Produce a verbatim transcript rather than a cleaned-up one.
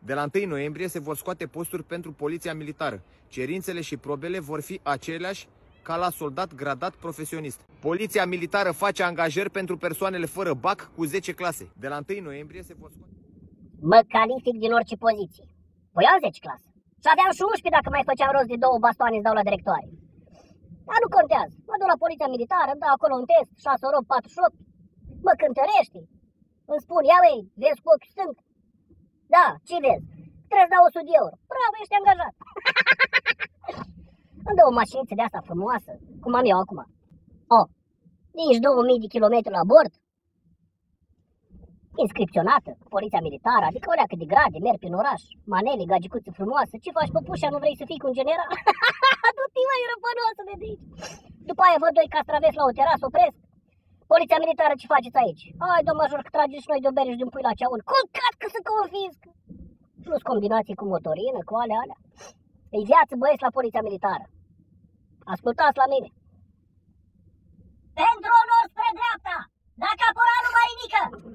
De la întâi noiembrie se vor scoate posturi pentru poliția militară. Cerințele și probele vor fi aceleași ca la soldat gradat profesionist. Poliția militară face angajări pentru persoanele fără bac cu zece clase. De la întâi noiembrie se vor scoate... Mă calific din orice poziție. Păi am zece clasă. Și aveam și unsprezece dacă mai făceam rost de două bastoane îți dau la directoare. Dar nu contează. Mă duc la poliția militară, îmi dau acolo un test, șase ori patruzeci și opt. Mă cântărește. Îmi spun, ia vei, vezi cu ochiul stâng? Da, ce vezi? Trebuie să dau o sută de euro. Bravo, ești angajat. Îmi dă o mașiniță de asta frumoasă, cum am eu acum. O, nici două mii de kilometri la bord. Inscripționată, poliția militară, adică o leacă de grade, merg prin oraș, manele, gagicuță frumoasă, ce faci păpușa, nu vrei să fii cu un general? Du-te mai răpănoasă de aici. După aia văd doi castraveți la o terasă, opresc. Poliția militară, ce faceți aici? Hai, domn major, că trageți și noi de o bere și de un pui la ceaun. Culcat că se confisc! Plus combinații cu motorină, cu alea, alea. E viață, băieți, la poliția militară. Ascultați la mine. Pentru onor spre dreapta, la caporalul Marinică!